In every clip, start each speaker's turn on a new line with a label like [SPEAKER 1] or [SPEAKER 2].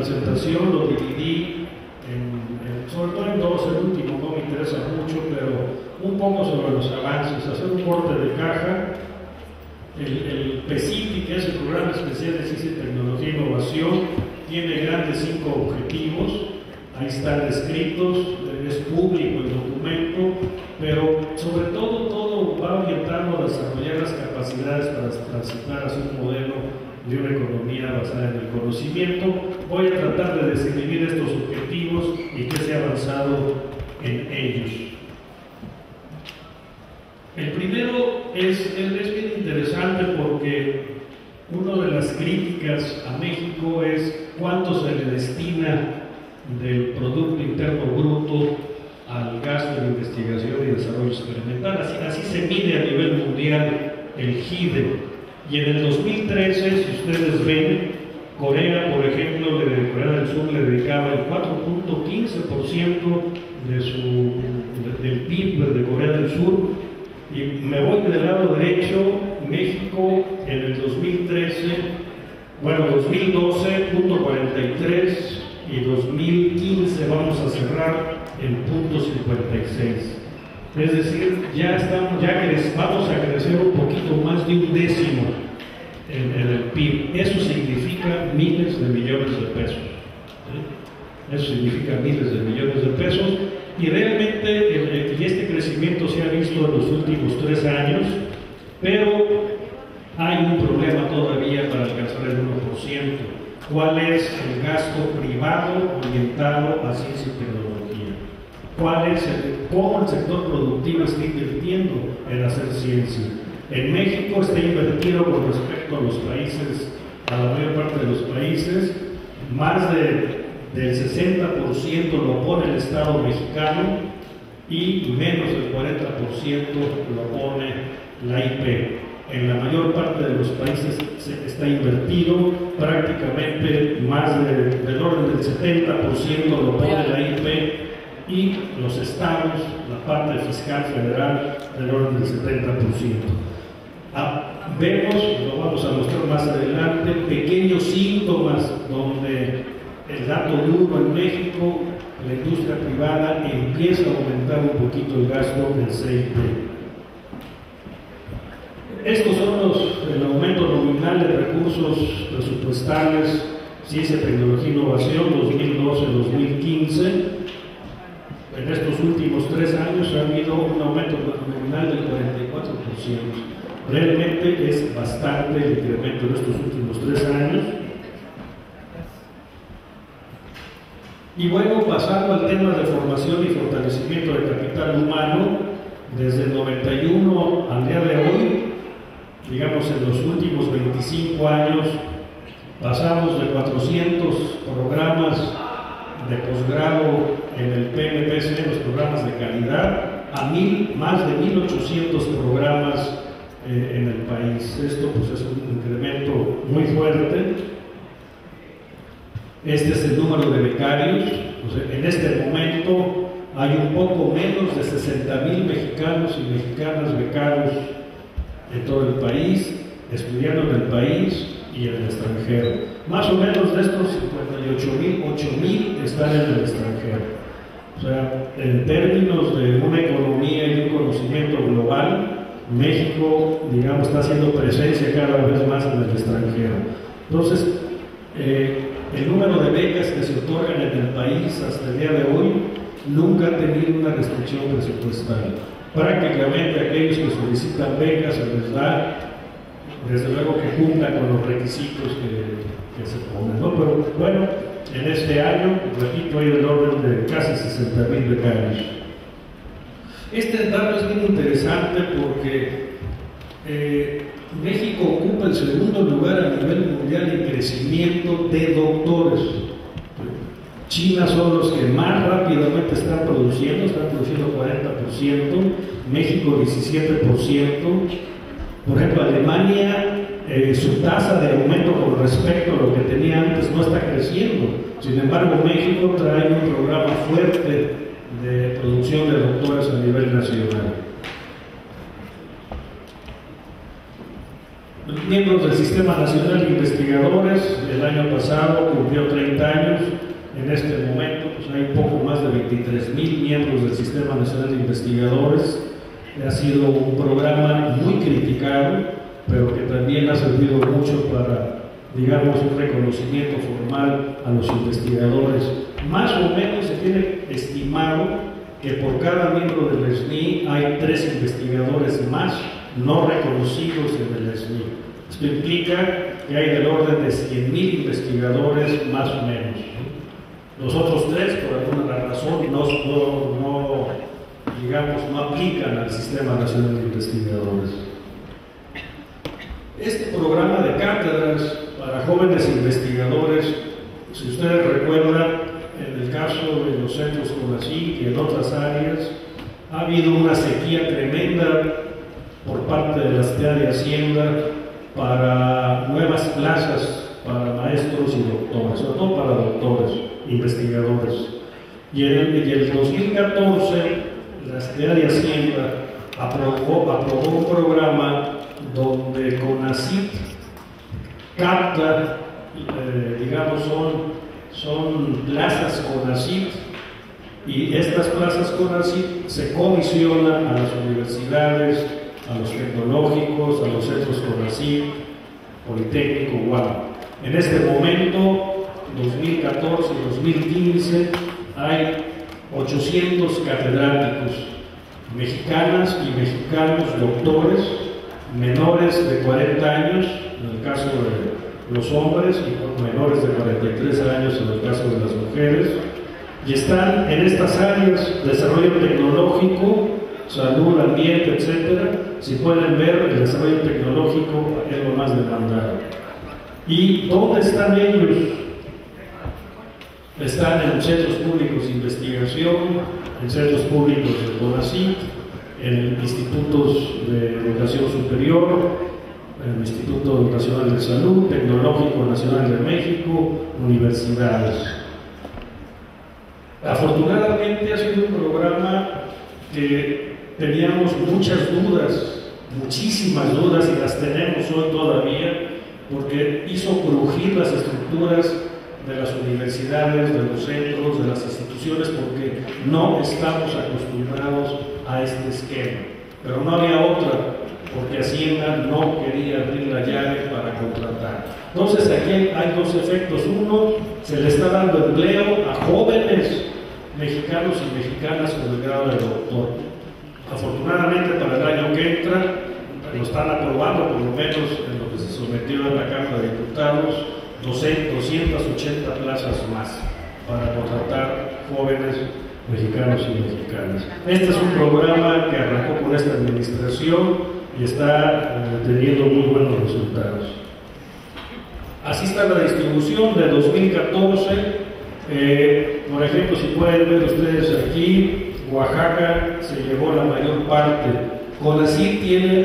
[SPEAKER 1] presentación lo dividí sobre todo en dos. El último no me interesa mucho, pero un poco sobre los avances, hacer un corte de caja. El PECITI, que es el Programa Especial de Ciencia, Tecnología e Innovación, tiene grandes 5 objetivos. Ahí están descritos, es público el documento, pero sobre todo va orientado a desarrollar las capacidades para transitar hacia un modelo de una economía basada en el conocimiento. Voy a tratar de describir estos objetivos y qué se ha avanzado en ellos. El primero es bien interesante porque una de las críticas a México es cuánto se le destina del Producto Interno Bruto al gasto en investigación y desarrollo experimental. Así se mide a nivel mundial el GIDE. Y en el 2013, si ustedes ven, Corea, por ejemplo, Corea del Sur le dedicaba el 4.15% del PIB de Corea del Sur. Y me voy del lado derecho. México en el 2013, 2012, 0.43, y 2015 vamos a cerrar en 0.56. Es decir, vamos a crecer un poquito más de un décimo en el PIB. Eso significa miles de millones de pesos. Eso significa miles de millones de pesos. Y realmente este crecimiento se ha visto en los últimos 3 años, pero hay un problema todavía para alcanzar el 1%. ¿Cuál es el gasto privado orientado a ciencia y tecnología? ¿Cómo el sector productivo está invirtiendo en hacer ciencia? En México está invertido con respecto a los países, a la mayor parte de los países, más del 60% lo pone el Estado mexicano y menos del 40% lo pone la IP. En la mayor parte de los países está invertido, prácticamente más del orden del 70% lo pone la IP, y los estados, la parte fiscal federal, del orden del 70%. Vemos, lo vamos a mostrar más adelante, pequeños síntomas donde el dato duro en México, la industria privada empieza a aumentar un poquito el gasto del CIP. Estos son el aumento nominal de recursos presupuestales, ciencia, tecnología e innovación, 2012-2015. En estos últimos 3 años ha habido un aumento nominal del 44%. Realmente es bastante el incremento en estos últimos 3 años. Y bueno, pasando al tema de formación y fortalecimiento de capital humano, desde el 91 al día de hoy, digamos en los últimos 25 años, pasamos de 400 programas de posgrado en el PNPC, los programas de calidad, a más de 1.800 programas en el país. Esto pues es un incremento muy fuerte. Este es el número de becarios. En este momento hay un poco menos de 60,000 mexicanos y mexicanas becados en todo el país, estudiando en el país y en el extranjero. Más o menos de estos 58,000, 8,000 están en el extranjero. O sea, en términos de una economía y un conocimiento global, México, digamos, está haciendo presencia cada vez más en el extranjero. Entonces, el número de becas que se otorgan en el país hasta el día de hoy nunca ha tenido una restricción presupuestal. Prácticamente aquellos que solicitan becas se les da, desde luego que cumplan con los requisitos que se ponen, ¿no? Pero bueno, en este año, repito, hay del orden de casi 60,000 becarios. Este dato es muy interesante porque México ocupa el segundo lugar a nivel mundial en crecimiento de doctores. China son los que más rápidamente están produciendo 40%, México 17%. Por ejemplo, Alemania, su tasa de aumento con respecto a lo que tenía antes no está creciendo. Sin embargo, México trae un programa fuerte de producción de doctores a nivel nacional. Miembros del Sistema Nacional de Investigadores, el año pasado cumplió 30 años, En este momento pues, hay poco más de 23,000 miembros del Sistema Nacional de Investigadores. Ha sido un programa muy criticado, pero que también ha servido mucho para, digamos, un reconocimiento formal a los investigadores. Más o menos se tiene estimado que por cada miembro del SNI hay 3 investigadores más no reconocidos en el SNI. Esto implica que hay del orden de 100,000 investigadores más o menos. Los otros 3, por alguna razón, digamos, no aplican al Sistema Nacional de Investigadores. Este programa de cátedras para jóvenes investigadores, si ustedes recuerdan, en el caso de los centros CONACYT y en otras áreas, ha habido una sequía tremenda por parte de la Secretaría de Hacienda para nuevas plazas para maestros y doctores, sobre todo para doctores, investigadores. Y en el 2014, la Secretaría de Hacienda aprobó un programa donde CONACYT capta, digamos, son plazas CONACYT, y estas plazas CONACYT se comisionan a las universidades, a los tecnológicos, a los centros CONACYT, Politécnico, UAM. En este momento, 2014 y 2015, hay 800 catedráticos, mexicanas y mexicanos doctores, menores de 40 años, en el caso de los hombres, y menores de 43 años en el caso de las mujeres, y están en estas áreas: desarrollo tecnológico, salud, ambiente, etcétera. Si pueden ver, el desarrollo tecnológico es lo más demandado. ¿Y dónde están ellos? Están en centros públicos de investigación, en centros públicos de CONACYT, en institutos de educación superior, en el Instituto Nacional de Salud, Tecnológico Nacional de México, universidades. Afortunadamente ha sido un programa que teníamos muchas dudas, muchísimas dudas, y las tenemos hoy todavía, porque hizo crujir las estructuras de las universidades, de los centros, de las instituciones, porque no estamos acostumbrados a este esquema. Pero no había otra, porque Hacienda no quería abrir la llave para contratar. Entonces aquí hay 2 efectos. Uno, se le está dando empleo a jóvenes mexicanos y mexicanas con el grado de doctor. Afortunadamente para el año que entra lo están aprobando, por lo menos en lo que se sometió a la Cámara de Diputados, 280 plazas más para contratar jóvenes mexicanos y mexicanas. Este es un programa que arrancó con esta administración y está teniendo muy buenos resultados. Así está la distribución de 2014. Por ejemplo, si pueden ver ustedes aquí, Oaxaca se llevó la mayor parte. CONACYT tiene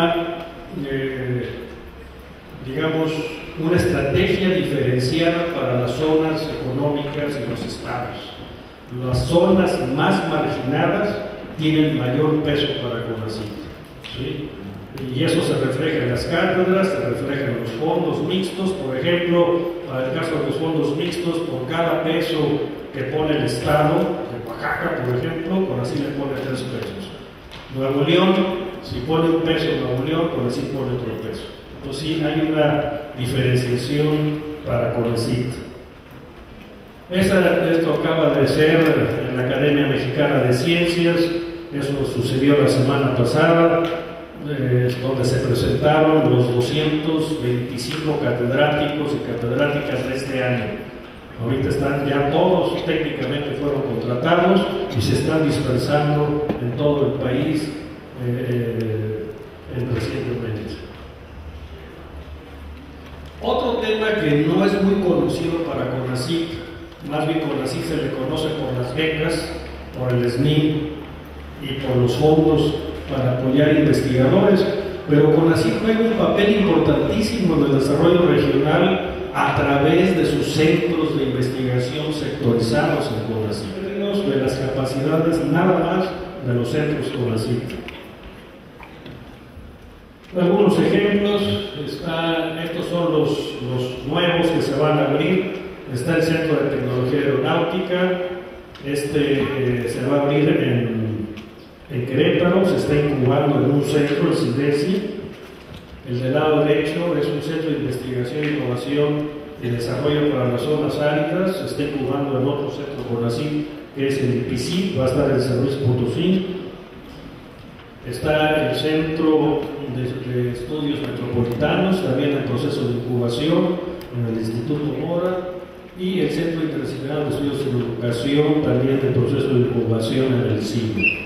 [SPEAKER 1] digamos, una estrategia diferenciada para las zonas económicas y los estados. Las zonas más marginadas tienen mayor peso para CONACYT, ¿sí? Y eso se refleja en las cátedras, se refleja en los fondos mixtos. Por ejemplo, para el caso de los fondos mixtos, por cada peso que pone el estado de Oaxaca, por ejemplo, CONACYT le pone 3 pesos. Nuevo León, si pone un peso Nuevo León, CONACYT pone otro peso. Entonces sí hay una diferenciación para CONACYT. Esto acaba de ser en la Academia Mexicana de Ciencias. Eso sucedió la semana pasada, donde se presentaron los 225 catedráticos y catedráticas de este año. Ahorita están ya todos, técnicamente fueron contratados y se están dispersando en todo el país recientemente. Otro tema que no es muy conocido para CONACYT, más bien CONACYT se le conoce por las becas, por el SNI y por los fondos para apoyar investigadores, pero CONACYT juega un papel importantísimo en el desarrollo regional a través de sus centros de investigación sectorizados en CONACYT, de las capacidades nada más de los centros CONACYT. Algunos ejemplos, estos son los nuevos que se van a abrir Está el Centro de Tecnología Aeronáutica, se va a abrir en Querétaro, se está incubando en un centro, el CIDESI. El del lado derecho es un centro de investigación, innovación y desarrollo para las zonas áridas, se está incubando en otro centro CONACYT, que es el IPICI, va a estar en San Luis Potosí. Está el Centro de Estudios Metropolitanos, también en proceso de incubación, en el Instituto Mora, y el Centro Interdisciplinario de Estudios en Educación, también en proceso de incubación en el CIME.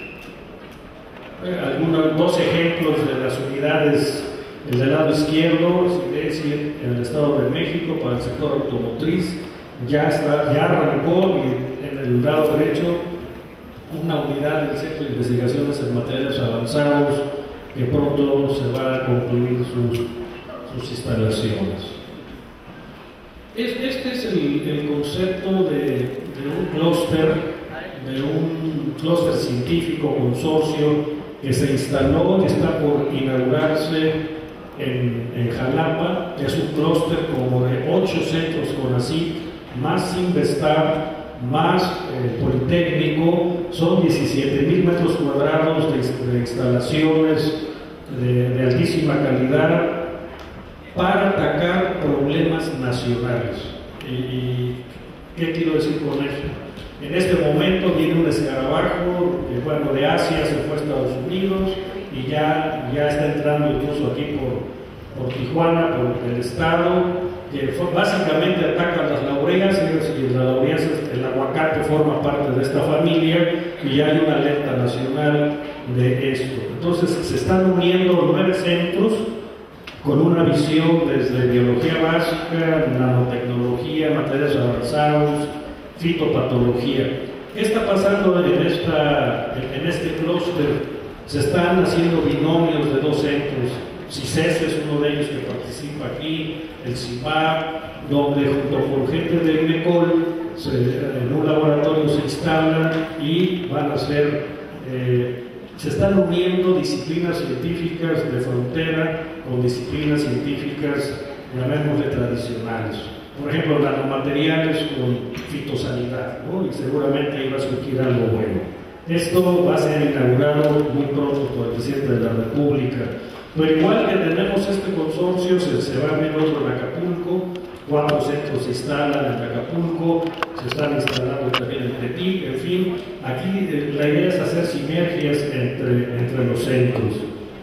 [SPEAKER 1] Dos ejemplos de las unidades. El del lado izquierdo, es decir, en el Estado de México, para el sector automotriz, ya arrancó, y en el lado derecho, una unidad del Centro de Investigaciones en Materiales Avanzados, que pronto se va a concluir sus instalaciones. Este es el concepto de un clúster científico, consorcio, que se instaló y está por inaugurarse en Jalapa. Es un clúster como de 8 centros CONACYT, más Investar, más Politécnico. Son 17,000 metros cuadrados de instalaciones de altísima calidad para atacar problemas nacionales. ¿Y qué quiero decir con eso? En este momento viene un escarabajo de Asia, se fue a Estados Unidos y ya está entrando incluso aquí por Tijuana, por el estado, que básicamente ataca las laureas, y las laureas, el aguacate forma parte de esta familia, y ya hay una alerta nacional de esto. Entonces se están uniendo 9 centros con una visión desde biología básica, nanotecnología, materiales avanzados, fitopatología. ¿Qué está pasando en este clúster? Se están haciendo binomios de 2 centros. CICES es uno de ellos que participa aquí, el CIMAR, donde junto con gente de UNECOL en un laboratorio se instalan y van a hacer, se están uniendo disciplinas científicas de frontera con disciplinas científicas, llamémosle tradicionales. Por ejemplo, nanomateriales con fitosanidad, ¿no? Y seguramente ahí va a surgir algo bueno. Esto va a ser inaugurado muy pronto por el presidente de la República. Pero igual que tenemos este consorcio, se va a abrir otro en Acapulco, 4 centros se instalan en Acapulco, se están instalando también en Tepic, en fin, aquí la idea es hacer sinergias entre los centros.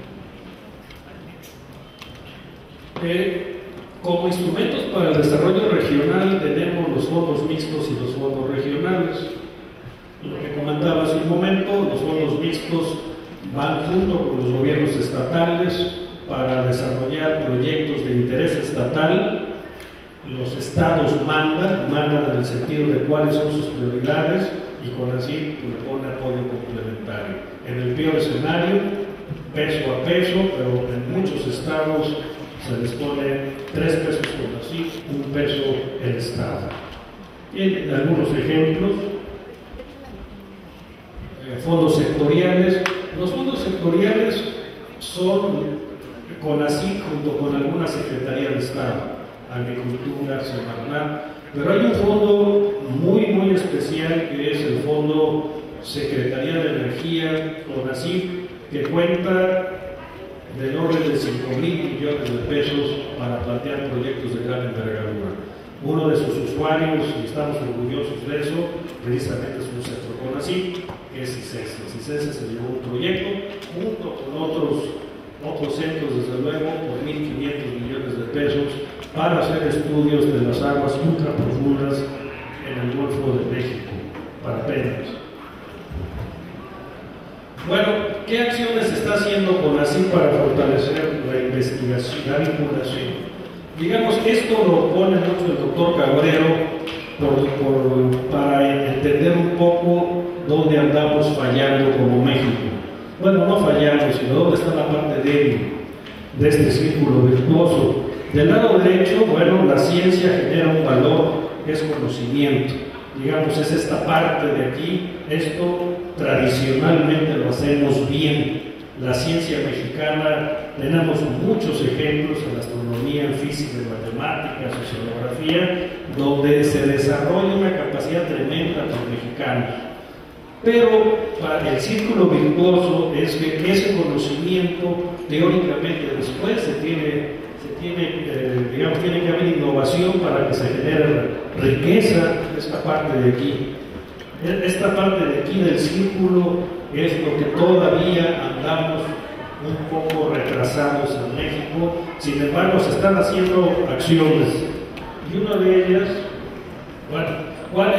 [SPEAKER 1] Como instrumentos para el desarrollo regional tenemos los fondos mixtos y los fondos regionales. Lo que comentaba hace un momento, los fondos mixtos van junto con los gobiernos estatales para desarrollar proyectos de interés estatal. Los estados mandan en el sentido de cuáles son sus prioridades, y CONACYT le pone apoyo complementario. En el peor escenario, peso a peso, pero en muchos estados se les pone 3 pesos CONACYT, 1 peso el estado. Y algunos ejemplos. Fondos sectoriales. Los fondos sectoriales son CONACYT junto con alguna Secretaría de Estado, Agricultura, Semarnat, pero hay un fondo muy especial que es el Fondo Secretaría de Energía, CONACYT, que cuenta del orden de 5,000 millones de pesos para plantear proyectos de gran envergadura. Uno de sus usuarios, y estamos orgullosos de eso, precisamente es un centro CONACYT, que es CICES. CICES se llevó un proyecto junto con otros centros, desde luego, por 1.500 millones de pesos para hacer estudios de las aguas ultraprofundas en el Golfo de México, para peces. Bueno, ¿qué acciones se está haciendo CONACYT para fortalecer la investigación, la vinculación? Digamos, esto lo pone mucho el doctor Cabrero para entender un poco dónde andamos fallando como México. Bueno, no fallando, sino dónde está la parte débil de este círculo virtuoso. Del lado derecho, bueno, la ciencia genera un valor que es conocimiento. Digamos, es esta parte de aquí. Esto tradicionalmente lo hacemos bien. la ciencia mexicana, tenemos muchos ejemplos en astronomía, en física, en matemáticas, oceanografía, donde se desarrolla una capacidad tremenda por mexicanos. Pero para el círculo virtuoso es que ese conocimiento teóricamente después digamos, tiene que haber innovación para que se genere riqueza. Esta parte de aquí, esta parte de aquí del círculo es lo que todavía andamos un poco retrasados en México. Sin embargo, se están haciendo acciones y una de ellas, bueno,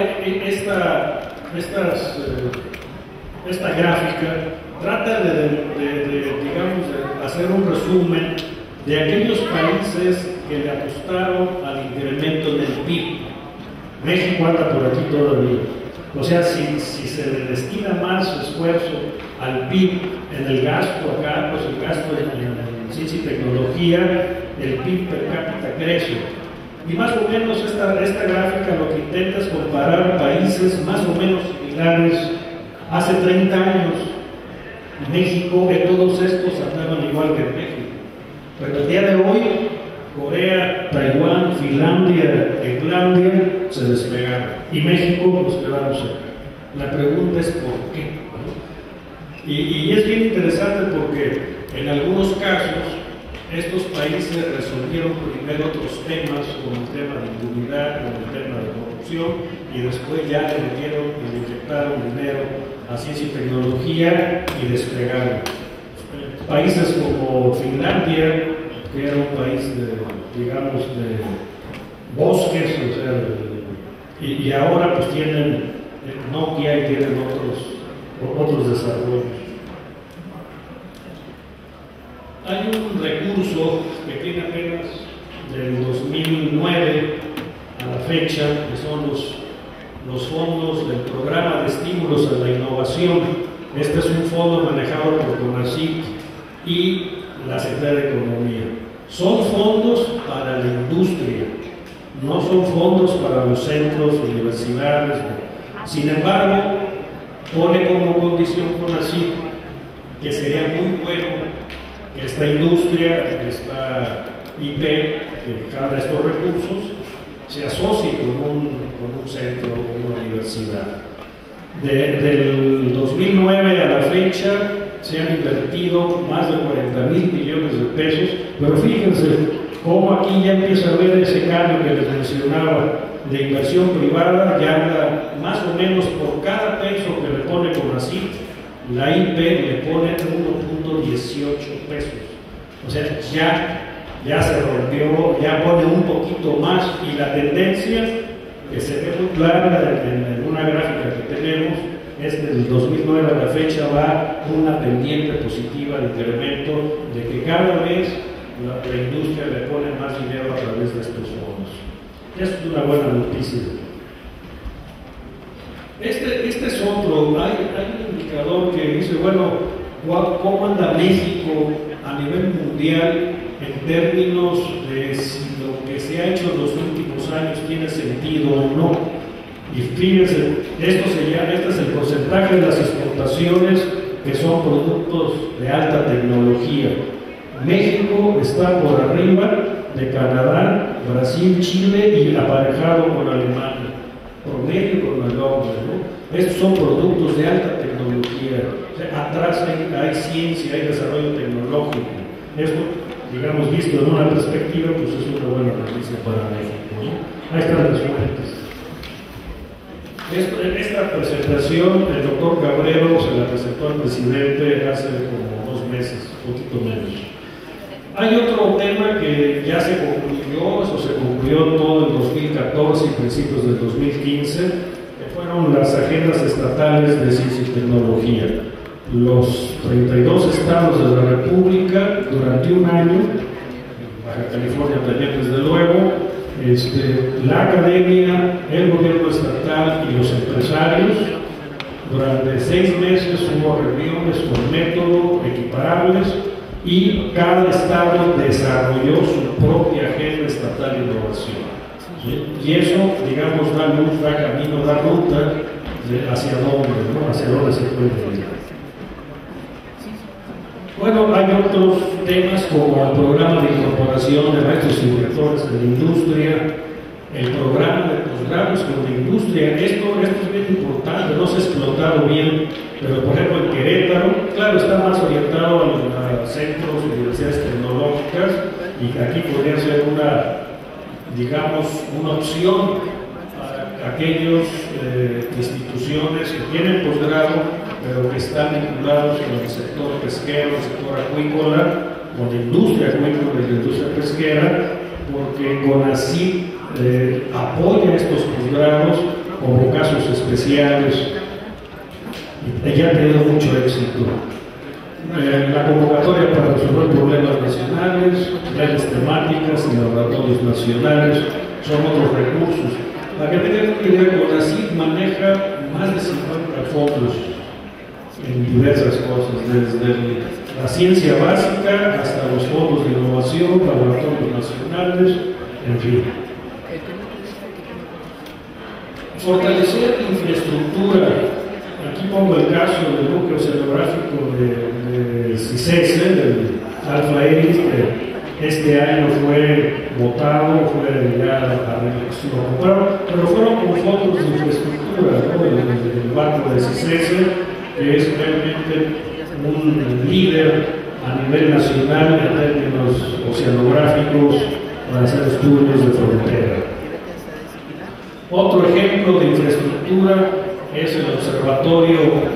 [SPEAKER 1] esta gráfica trata digamos, de hacer un resumen de aquellos países que le apostaron al incremento del PIB. México anda por aquí todavía. O sea, si se le destina más esfuerzo al PIB en el gasto acá, pues el gasto en ciencia y tecnología, el PIB per cápita crece. Y más o menos esta gráfica lo que intenta es comparar países más o menos similares hace 30 años. México, que todos estos andaban igual que México. Pero el día de hoy, Corea, Taiwán, Finlandia, Islandia se despegaron. Y México nos quedamos acá. La pregunta es ¿por qué? Y es bien interesante porque en algunos casos estos países resolvieron primero otros temas, como el tema de impunidad, como el tema de corrupción, y después ya le metieron y le inyectaron dinero a ciencia y tecnología y despegaron. Países como Finlandia, que era un país digamos, de bosques, o sea, y ahora pues tienen Nokia y tienen otros desarrollos. Hay un recurso que tiene apenas del 2009 a la fecha, que son los fondos del programa de estímulos a la innovación. Este es un fondo manejado por CONACYT y la Secretaría de Economía. Son fondos para la industria, no son fondos para los centros, universidades. Sin embargo, pone como condición CONACYT que sería muy bueno que esta industria, esta IP, que cada estos recursos, se asocie con un centro o una universidad. Del 2009 a la fecha se han invertido más de 40,000 millones de pesos, pero fíjense cómo aquí ya empieza a ver ese cambio que les mencionaba de inversión privada. Ya anda más o menos por cada peso que le pone CONACYT, la IP le pone 1.18 pesos. O sea, ya se rompió, ya pone un poquito más, y la tendencia que se ve muy clara en una gráfica que tenemos es del 2009 a la fecha va una pendiente positiva de incremento, de que cada vez la industria le pone más dinero a través de estos fondos. Esto es una buena noticia. Este es otro, hay un indicador que dice, bueno, ¿cómo anda México a nivel mundial en términos de si lo que se ha hecho en los últimos años tiene sentido o no? Y fíjense, este es el porcentaje de las exportaciones que son productos de alta tecnología. México está por arriba de Canadá, Brasil, Chile y aparejado con Alemania, promedio con el doble, ¿no? Estos son productos de alta tecnología. O sea, atrás hay ciencia, hay desarrollo tecnológico. Esto, digamos, visto en una perspectiva, pues es una buena noticia para México, ¿no? Ahí están las fuentes. Esta presentación, el doctor Cabrero se la presentó al presidente hace como 2 meses, un poquito menos. Hay otro tema que ya se concluyó, eso se concluyó todo en 2014 y principios del 2015, que fueron las agendas estatales de ciencia y tecnología. Los 32 estados de la República, durante un año, Baja California también desde luego, la academia, el gobierno estatal y los empresarios, durante 6 meses hubo reuniones con método equiparables y cada estado desarrolló su propia agenda estatal de innovación. ¿Sí? Y eso, digamos, da luz, da camino, da ruta hacia dónde, ¿no? Hacia dónde se puede ir. Bueno, hay otros temas como el programa de incorporación de maestros y directores en la industria, el programa de posgrados con la industria. Esto es bien importante, no se ha explotado bien, pero por ejemplo en Querétaro, claro, está más orientado a centros, universidades tecnológicas, y aquí podría ser digamos, una opción para aquellos instituciones que tienen posgrado, pero que están vinculados con el sector pesquero, el sector acuícola, con la industria acuícola y la industria pesquera, porque CONACYT apoya estos posgrados como casos especiales y ya ha tenido mucho éxito. La convocatoria para resolver problemas nacionales, redes temáticas y laboratorios nacionales son otros recursos. Para que tengan una idea, CONACYT maneja más de 50 fondos en diversas cosas, desde la ciencia básica hasta los fondos de innovación, laboratorios nacionales, en fin. Fortalecer infraestructura. Aquí pongo el caso del núcleo oceanográfico de CICESE, del Alfa Iris, que este año fue votado, fue ya lo compraron, pero fueron con fondos de infraestructura, ¿no? El banco de CICESE, que es realmente un líder a nivel nacional en términos oceanográficos para hacer estudios de frontera. Otro ejemplo de infraestructura es el observatorio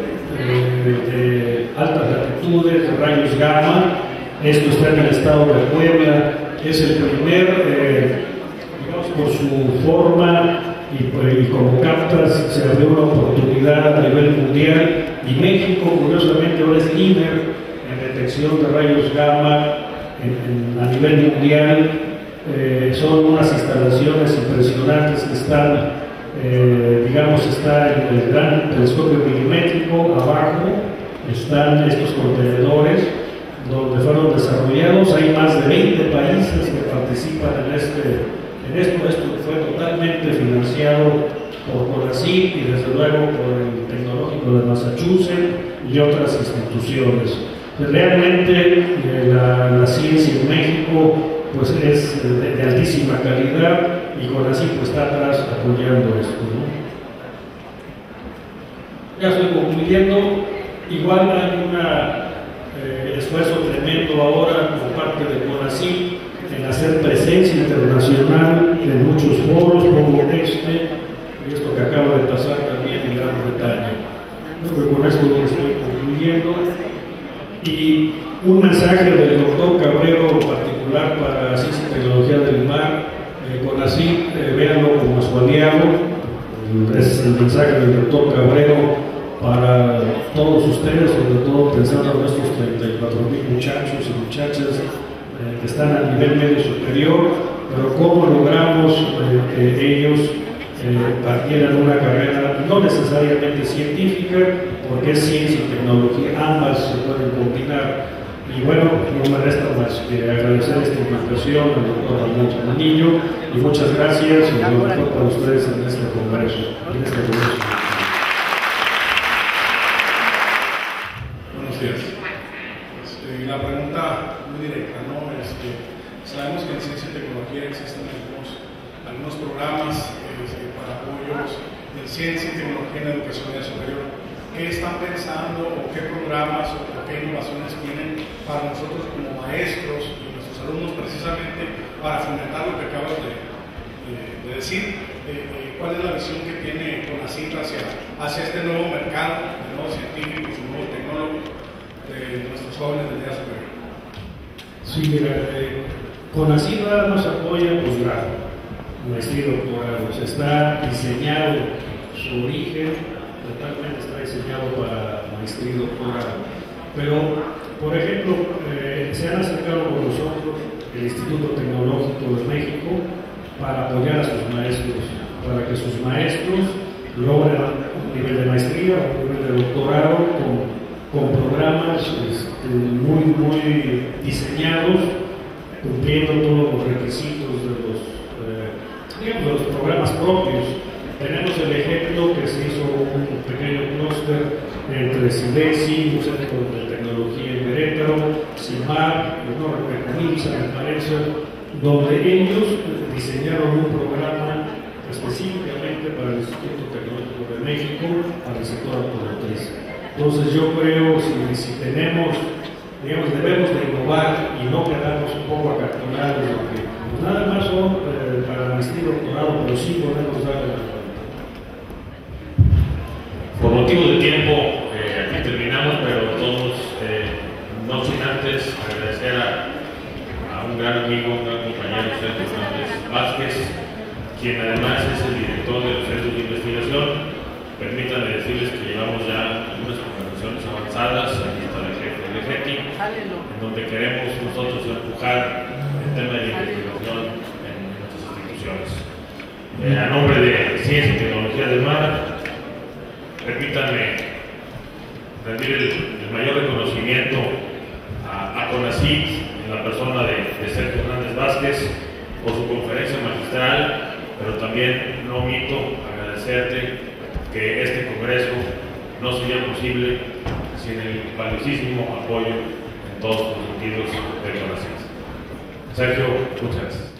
[SPEAKER 1] de altas latitudes, de rayos gamma. Esto está en el estado de Puebla. Es el primer, digamos, por su forma y como captas, se abrió una oportunidad a nivel mundial. Y México, curiosamente, ahora es líder en detección de rayos gamma a nivel mundial. Son unas instalaciones impresionantes que están, digamos, está en el gran telescopio milimétrico. Abajo están estos contenedores donde fueron desarrollados. Hay más de 20 países que participan en esto. Esto fue totalmente financiado por CONACYT y desde luego por el Tecnológico de Massachusetts y otras instituciones. Pues realmente la ciencia en México pues es de altísima calidad y CONACYT pues, está atrás apoyando esto, ¿no? Ya estoy concluyendo. Igual hay un esfuerzo tremendo ahora por parte de CONACYT en hacer presencia internacional en muchos foros, como y esto que acaba de pasar también en Gran Bretaña. Creo que con esto estoy concluyendo. Y un mensaje del doctor Cabrero en particular para Ciencia y Tecnología del Mar. CONACYT, véanlo como su aliado. Es el mensaje del doctor Cabrero para todos ustedes, sobre todo pensando en estos 34,000 muchachos y muchachas que están a nivel medio superior, pero cómo logramos que ellos adquieran una carrera no necesariamente científica, porque es ciencia y tecnología, ambas se pueden combinar. Y bueno, no me resta más que agradecer esta invitación al doctor Ramón Niño y muchas gracias y lo mejor para ustedes en este congreso.
[SPEAKER 2] Buenos días. La pregunta muy directa, ¿no? Sabemos que en ciencia y tecnología existen algunos programas para apoyos en ciencia y tecnología en la educación media superior. ¿Qué están pensando o qué programas o qué innovaciones tienen para nosotros como maestros y nuestros alumnos precisamente para fomentar lo que acabas de decir? ¿Cuál es la visión que tiene CONACYT hacia este nuevo mercado de nuevos científicos y nuevos tecnólogos de nuestros jóvenes de media superior?
[SPEAKER 1] Sí, mira, CONACYT nada más apoya posgrado, maestría y doctorado. Está diseñado, su origen totalmente está diseñado para maestría y doctorado. Pero, por ejemplo, se han acercado con nosotros el Instituto Tecnológico de México para apoyar a sus maestros, para que sus maestros logren un nivel de maestría o un nivel de doctorado con programas muy diseñados, cumpliendo todos los requisitos de los programas propios. Tenemos el ejemplo que se hizo un pequeño clúster entre de SIDESI, un centro de tecnología en Querétaro, CIMAR, me parece, donde ellos diseñaron un programa específicamente para el Instituto Tecnológico de México, para el sector automotriz. Entonces yo creo, si tenemos, digamos, debemos de innovar y no quedarnos un poco acartonados, porque pues, nada más son para maestría y doctorado, pero sí podemos darle la vuelta.
[SPEAKER 3] Por motivos de tiempo, aquí terminamos, pero todos, no sin antes agradecer a un gran amigo, un gran compañero, Sergio Hernández Vázquez, quien además es el director de los centros de investigación. Permítanme decirles que llevamos ya algunas conversaciones avanzadas, aquí está el jefe del GETI, en donde queremos nosotros empujar el tema de la investigación en nuestras instituciones. A nombre de Ciencia y Tecnología del Mar, permítanme rendir el mayor reconocimiento a CONACYT, en la persona de Sergio Hernández Vázquez, por su conferencia magistral, pero también no omito agradecerte que este congreso no sería posible sin el valiosísimo apoyo en todos los sentidos de CONACYT. Sergio, muchas gracias.